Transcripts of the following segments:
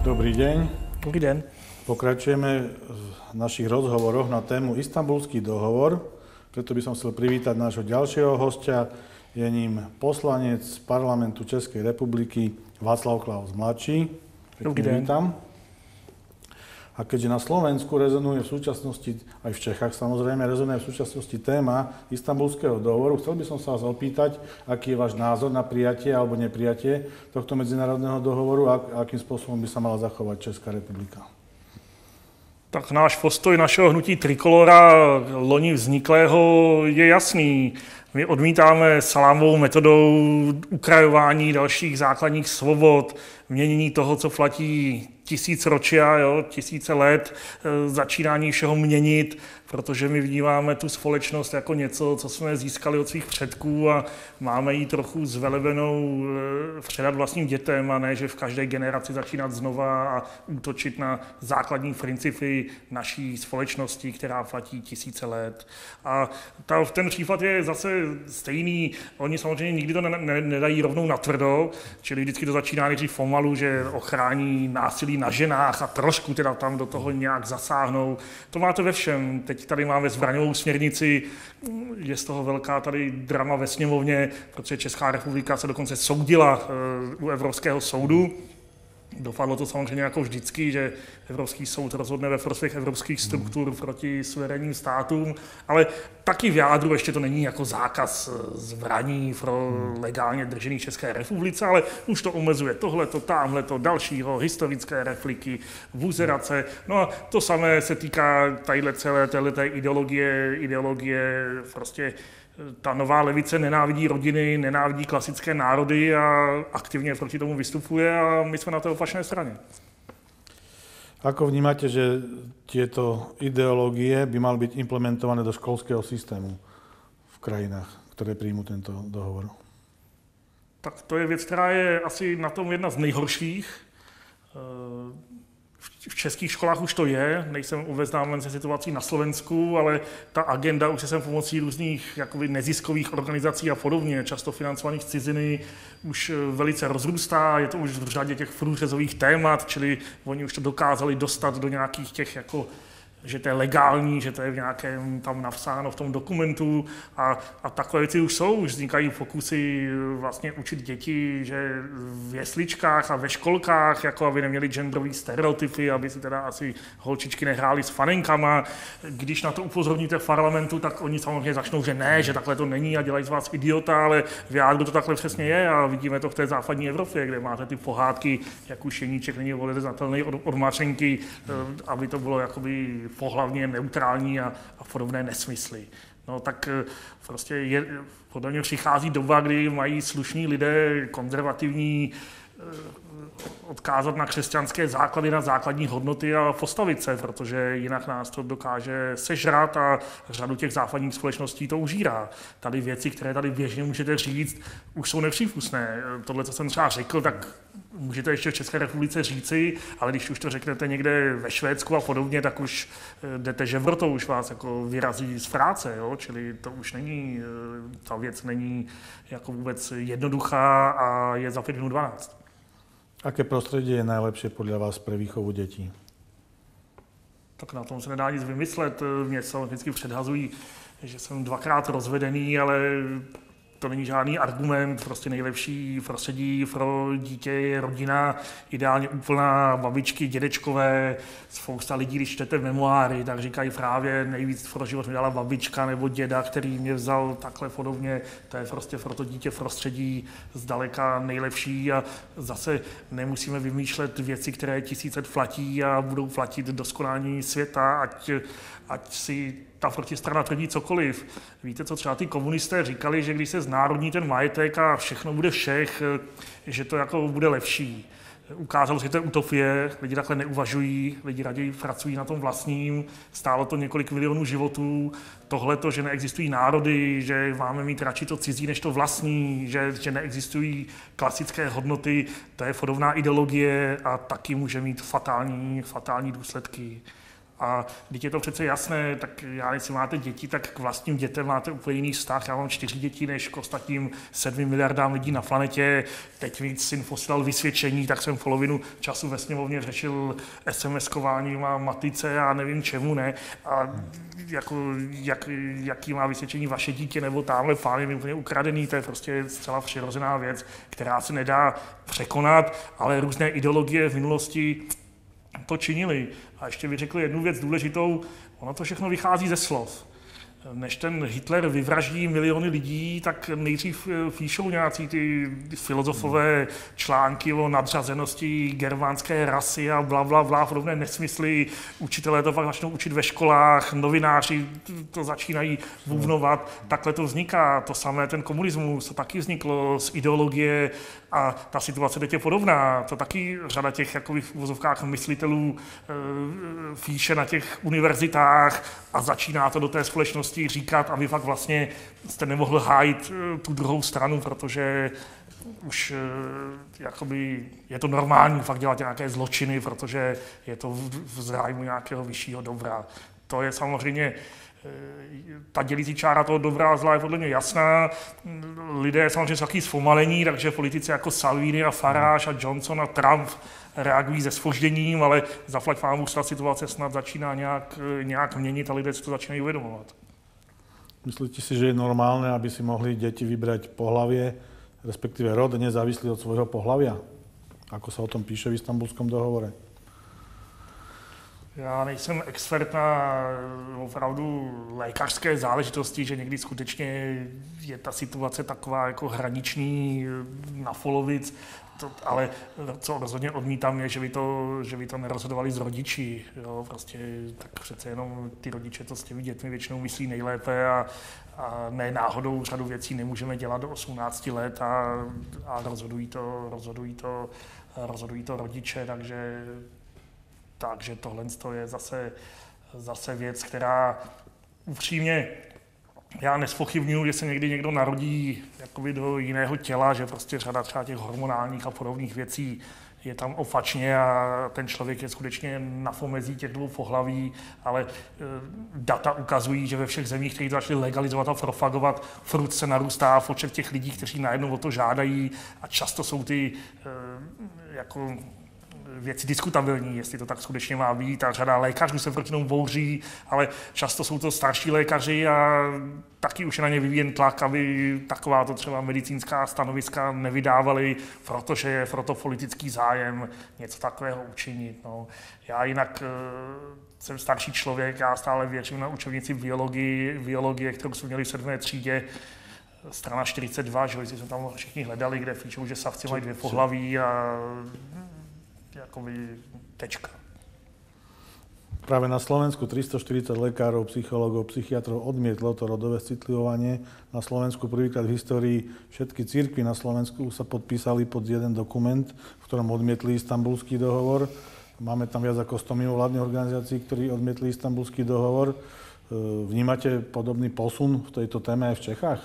Dobrý deň. Dobrý den. Pokračujeme v našich rozhovoroch na tému Istanbulský dohovor. Preto by som chcel privítať nášho ďalšieho hostia. Je ním poslanec parlamentu Českej republiky Václav Klaus mladší. Dobrý den. Vítam. A keďže na Slovensku rezonuje v súčasnosti, aj v Čechách samozrejme, rezonuje v súčasnosti téma Istanbulského dohovoru, chcel by som sa vás opýtať, aký je váš názor na prijatie alebo neprijatie tohto medzinárodného dohovoru a akým spôsobom by sa mala zachovať Česká republika. Tak náš postoj našeho hnutí Trikolora loni vzniklého je jasný. My odmítáme salámovou metodou ukrajování dalších základních svobod, měnění toho, co platí tisícročia, tisíce let, začínání všeho měnit, protože my vnímáme tu společnost jako něco, co jsme získali od svých předků a máme ji trochu zvelebenou předat vlastním dětem a ne, že v každé generaci začínat znova a útočit na základní principy naší společnosti, která platí tisíce let. A ten případ je zase stejný. Oni samozřejmě nikdy to nedají rovnou natvrdo, čili vždycky to začíná nejdřív pomalu, že ochrání násilí na ženách a trošku teda tam do toho nějak zasáhnou. To máte ve všem. Teď tady máme zbraňovou směrnici, je z toho velká tady drama ve sněmovně, protože Česká republika se dokonce soudila u Evropského soudu. Dopadlo to samozřejmě jako vždycky, že Evropský soud rozhodne ve prospěch evropských struktur proti suverénním státům, ale taky v jádru ještě to není jako zákaz zbraní pro legálně držený České republice, ale už to omezuje tohleto, támhleto, dalšího, historické repliky, buzerace. No a to samé se týká celé téhleté ideologie prostě. Ta nová levice nenávidí rodiny, nenávidí klasické národy a aktivně proti tomu vystupuje a my jsme na té opačné straně. Ako vnímate, že tieto ideológie by mali byť implementované do školského systému v krajinách, ktoré príjmú tento dohovor? Tak to je věc, která je asi na tom jedna z nejhorších. V českých školách už to je, nejsem obeznámen se situací na Slovensku, ale ta agenda už se sem pomocí různých jakoby neziskových organizací a podobně, často financovaných z ciziny, už velice rozrůstá, je to už v řadě těch průřezových témat, čili oni už to dokázali dostat do nějakých těch jako že to je legální, že to je v nějakém tam napsáno v tom dokumentu a takové věci už jsou, už vznikají pokusy vlastně učit děti, že v jesličkách a ve školkách, jako aby neměli genderový stereotypy, aby si teda asi holčičky nehrály s fanenkama. Když na to upozorníte v parlamentu, tak oni samozřejmě začnou, že ne, že takhle to není a dělají z vás idiota, ale v jádru to takhle přesně je a vidíme to v té západní Evropě, kde máte ty pohádky, jak už Jeníček není odezatelný od Mařenky, aby to bylo jakoby pohlavně neutrální a podobné nesmysly. No tak prostě podle mě přichází doba, kdy mají slušní lidé, konzervativní, odkázat na křesťanské základy, na základní hodnoty a postavit se, protože jinak nás to dokáže sežrat a řadu těch západních společností to užírá. Tady věci, které tady běžně můžete říct, už jsou nepřípustné. Tohle, co jsem třeba řekl, tak můžete ještě v České republice říci, ale když už to řeknete někde ve Švédsku a podobně, tak už jdete žebrotou, už vás jako vyrazí z práce, jo? Čili to už není, ta věc není jako vůbec jednoduchá a je za 5 minut 12. Aké prostredie je najlepšie podľa vás pre výchovu detí? Tak na tom se nedá nic vymyslet. Mě se vždycky předhazují, že jsem 2krát rozvedený, ale to není žádný argument, prostě nejlepší prostředí pro dítě je rodina, ideálně úplná, babičky, dědečkové, spousta lidí, když čtete memoáry, tak říkají právě nejvíc pro život mi dala babička nebo děda, který mě vzal takhle podobně, to je prostě pro to dítě prostředí zdaleka nejlepší a zase nemusíme vymýšlet věci, které 1000 let platí a budou platit do skonání světa, ať si ta protistrana tvrdí cokoliv. Víte, co třeba ty komunisté říkali, že když se znárodní ten majetek a všechno bude všech, že to jako bude lepší. Ukázalo se, že to je utopie, lidi takhle neuvažují, lidi raději pracují na tom vlastním, stálo to několik milionů životů, tohleto, že neexistují národy, že máme mít radši to cizí než to vlastní, že neexistují klasické hodnoty, to je podobná ideologie a taky může mít fatální důsledky. A když je to přece jasné, tak já, jestli máte děti, tak k vlastním dětem máte úplně jiný vztah. Já mám 4 děti než k ostatním 7 miliardám lidí na planetě. Teď mi syn posílal vysvědčení, tak jsem polovinu času ve sněmovně řešil SMS-kováním a matice a nevím čemu ne. A jako, jaký má vysvědčení vaše dítě nebo tamhle pán je mi úplně ukradený, to je prostě zcela přirozená věc, která se nedá překonat, ale různé ideologie v minulosti to činili. A ještě bych řekl jednu věc důležitou, ono to všechno vychází ze slov. Než ten Hitler vyvraždí miliony lidí, tak nejdřív píšou nějací ty filozofové články o nadřazenosti germánské rasy a bla, podobné nesmysly. Učitelé to pak začnou učit ve školách, novináři to začínají bubnovat. Takhle to vzniká. To samé ten komunismus, to taky vzniklo z ideologie a ta situace teď je podobná. To taky řada těch jakoby v uvozovkách myslitelů píše na těch univerzitách a začíná to do té společnosti říkat, aby fakt vlastně jste nemohl hájit tu druhou stranu, protože už jakoby je to normální fakt dělat nějaké zločiny, protože je to v zájmu nějakého vyššího dobra. To je samozřejmě ta dělící čára toho dobra a zla je podle mě jasná. Lidé samozřejmě jsou taky zpomalení, takže politici jako Salvini a Farage a Johnson a Trump reagují se zpožděním, ale zaplať pánbůh ta situace snad začíná nějak měnit a lidé si to začínají uvědomovat. Myslíte si, že je normálne, aby si mohli deti vybrať pohlavie, respektíve rod, nezávislý od svojho pohlavia? Ako sa o tom píše v Istanbulskom dohovore? Já nejsem expert na opravdu lékařské záležitosti, že někdy skutečně je ta situace taková jako hraniční na polovic, ale co rozhodně odmítám je, že by to nerozhodovali s rodiči. Jo? Prostě tak přece jenom ty rodiče to s těmi dětmi většinou myslí nejlépe a ne náhodou řadu věcí nemůžeme dělat do 18 let a rozhodují to rodiče, takže tohle je zase věc, která upřímně já nezpochybnuju, že se někdy někdo narodí jakoby do jiného těla, že prostě řada třeba těch hormonálních a podobných věcí je tam opačně a ten člověk je skutečně na pomezí těch dvou pohlaví, ale data ukazují, že ve všech zemích, které začaly legalizovat a propagovat, prudce narůstá počet těch lidí, kteří najednou o to žádají a často jsou ty jako věci diskutabilní, jestli to tak skutečně má být a řada lékařů se proti tomu bouří, ale často jsou to starší lékaři a taky už je na ně vyvíjen tlak, aby takováto třeba medicínská stanoviska nevydávali, protože je proto politický zájem něco takového učinit. No. Já jinak jsem starší člověk, já stále věřím na učebnici biologie, kterou jsme měli v 7. třídě, strana 42, že jsme tam všichni hledali, kde píšou, že savci mají 2 pohlaví a jakoby tečka. Práve na Slovensku 340 lekárov, psychológov, psychiatrov odmietlo to rodové citlivovanie. Na Slovensku prvýkrát v histórii všetky cirkvi na Slovensku sa podpísali pod jeden dokument, v ktorom odmietli Istanbulský dohovor. Máme tam viac ako 100 mimovládnych organizácií, ktorí odmietli Istanbulský dohovor. Vnímate podobný posun v tejto téme aj v Čechách?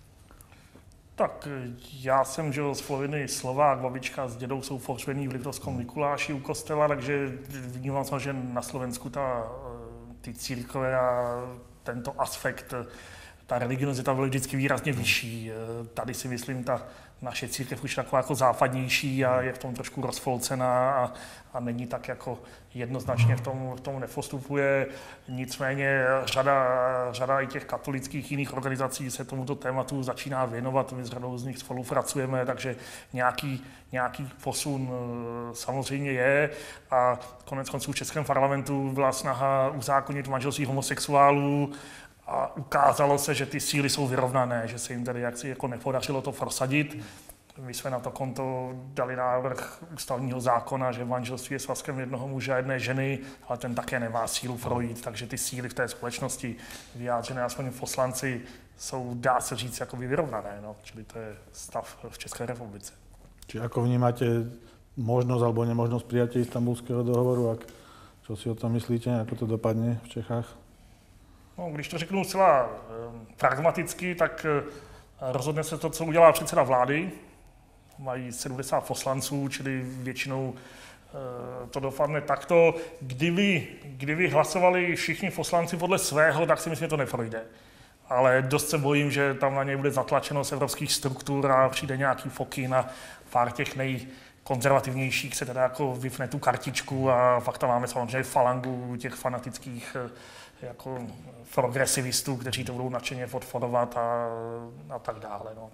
Tak já jsem žil z poloviny Slovák, babička s dědou jsou pohřbení v Liptovskom Mikuláši u kostela, takže vnímám se, že na Slovensku ty církve a tento aspekt, ta religiozita byla vždycky výrazně vyšší. Tady si myslím, ta naše církev už je taková jako západnější a je v tom trošku rozpolcená a není tak jako jednoznačně v tom nepostupuje. Nicméně řada i těch katolických jiných organizací se tomuto tématu začíná věnovat. My s řadou z nich spolupracujeme, takže nějaký posun samozřejmě je. A konec konců v Českém parlamentu byla snaha uzákonit manželství homosexuálů, a ukázalo se, že ty síly jsou vyrovnané, že se jim tedy jaksi jako nepodařilo to prosadit. My jsme na to konto dali návrh ústavního zákona, že manželství je svazkem jednoho muže a jedné ženy, ale ten také nemá sílu projít, takže ty síly v té společnosti vyjádřené aspoň poslanci jsou, dá se říct, jakoby vyrovnané. No. Čili to je stav v České republice. Či ako vnímate možnosť alebo nemožnosť prijatia Istanbulského dohovoru? Čo si o tom myslíte? Ako to dopadne v Čechách? No, když to řeknu zcela pragmaticky, tak rozhodne se to, co udělá předseda vlády. Mají 70 poslanců, čili většinou to dopadne takto. Kdyby hlasovali všichni poslanci podle svého, tak si myslím, že to neprojde. Ale dost se bojím, že tam na něj bude zatlačeno z evropských struktur a přijde nějaký pokyn a pár těch nejkonzervativnějších se teda jako vypne tu kartičku a pak tam máme samozřejmě falangu těch fanatických jako progresivistů, kteří to budou nadšeně podporovat a tak dále. No.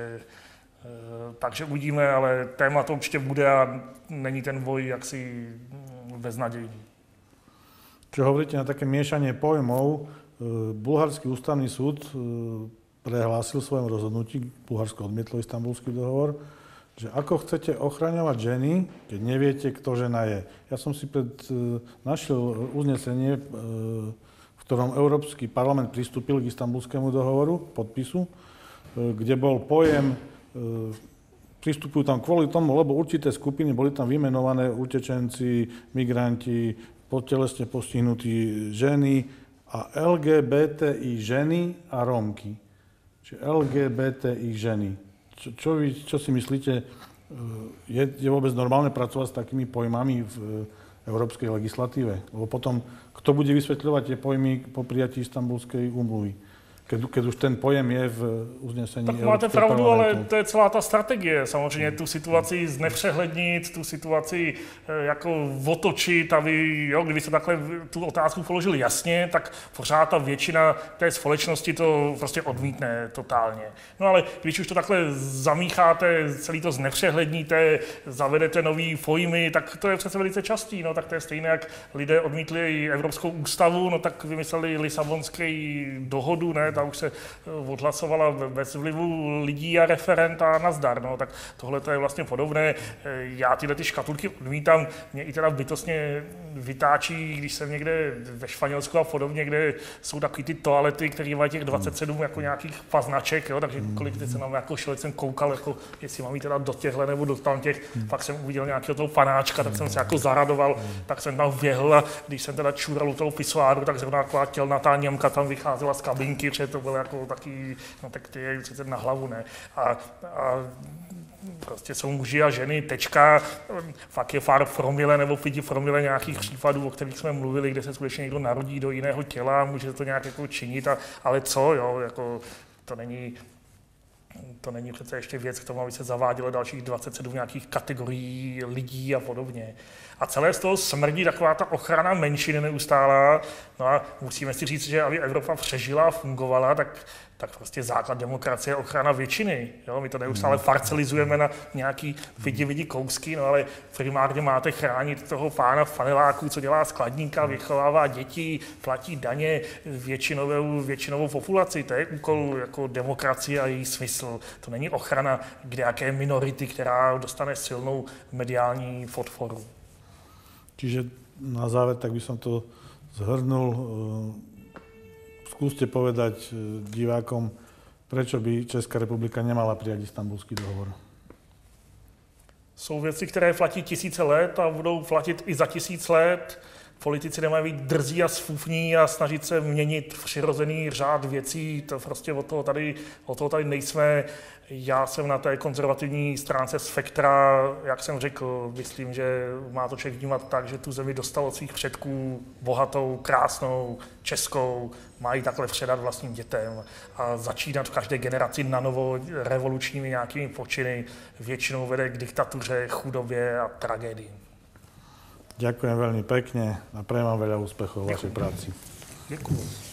Takže uvidíme, ale téma to určitě bude a není ten boj jaksi beznadějný. Čo hovoríte na také miešanie pojmov, Bulharský ústavný súd prehlásil v svojom rozhodnutí, Bulharsko odmietlo Istanbulský dohovor, že ako chcete ochraňovať ženy, keď neviete, kto žena je. Ja som si našiel uznesenie, v ktorom Európsky parlament pristúpil k Istanbulskému dohovoru, podpisu, kde bol pojem, pristupujú tam kvôli tomu, lebo určité skupiny boli tam vymenované, utečenci, migranti, telesne postihnutí ženy a LGBTI ženy a Rómky. Čiže LGBTI ženy. Čo si myslíte, je vôbec normálne pracovať s takými pojmami v európskej legislatíve? Lebo potom, kto bude vysvetľovať tie pojmy po prijatí Istanbulskej úmluvy? Keď už ten pojem je v uznesení tak máte pravdu, ale to je celá ta strategie. Samozřejmě tu situaci znepřehlednit, tu situaci jako otočit, aby, jo, kdyby se takhle tu otázku položili jasně, tak pořád ta většina té společnosti to prostě odmítne totálně. No ale když už to takhle zamícháte, celý to znepřehledníte, zavedete nový pojmy, tak to je přece velice častý. No tak to je stejné, jak lidé odmítli Evropskou ústavu, no tak vymysleli Lisabonskou dohodu, ne? Ta už se odhlasovala bez vlivu lidí a referent a nazdar. No, tak tohle to je vlastně podobné. Já tyhle ty škatulky odmítám. Mě i teda bytostně vytáčí, když jsem někde ve Španělsku a podobně, kde jsou takový ty toalety, které mají těch 27 jako nějakých paznaček, jo, takže kolik teď se nám jako šel, jsem koukal, jako, jestli mám jít teda do těchhle nebo do tamtěch, pak jsem uviděl nějakého toho panáčka, tak jsem se jako zaradoval, tak jsem tam vběhl a když jsem teda čural u toho pisoáru, tak zrovna taková tělnatá Němka tam vycházela z kabinky, protože to bylo jako taky, no tak ty je přece na hlavu, ne. A prostě jsou muži a ženy, tečka, fakt je pár promile nebo 5 promile nějakých případů, o kterých jsme mluvili, kde se skutečně někdo narodí do jiného těla, může to nějak jako činit, ale co, jo, jako to není přece ještě věc k tomu, aby se zavádělo dalších 27 nějakých kategorií lidí a podobně. A celé z toho smrdí taková ta ochrana menšiny neustálá. No a musíme si říct, že aby Evropa přežila a fungovala, tak prostě základ demokracie je ochrana většiny. Jo? My to neustále parcelizujeme na nějaký vidi kousky, no ale primárně máte chránit toho pána v paneláku, co dělá skladníka, vychovává děti, platí daně, většinovou populaci. To je úkol jako demokracie a její smysl. To není ochrana kdejaké minority, která dostane silnou mediální podporu. Čiže na záver, tak by som to zhrnul. Skúste povedať divákom, prečo by Česká republika nemala prijať Istanbulský dohovor. Jsou věci, které platí tisíce let a budou platit i za 1000 let. Politici nemají být drzí a sfufní a snažit se měnit přirozený řád věcí. To prostě od toho tady nejsme. Já jsem na té konzervativní stránce spektra, jak jsem řekl, myslím, že má to člověk vnímat tak, že tu zemi dostal od svých předků bohatou, krásnou, českou, mají takhle předat vlastním dětem a začínat v každé generaci na novo revolučními nějakými počiny většinou vede k diktatuře, chudobě a tragédii. Ďakujem veľmi pekne a prajem vám veľa úspechov v vašej práci. Ďakujem.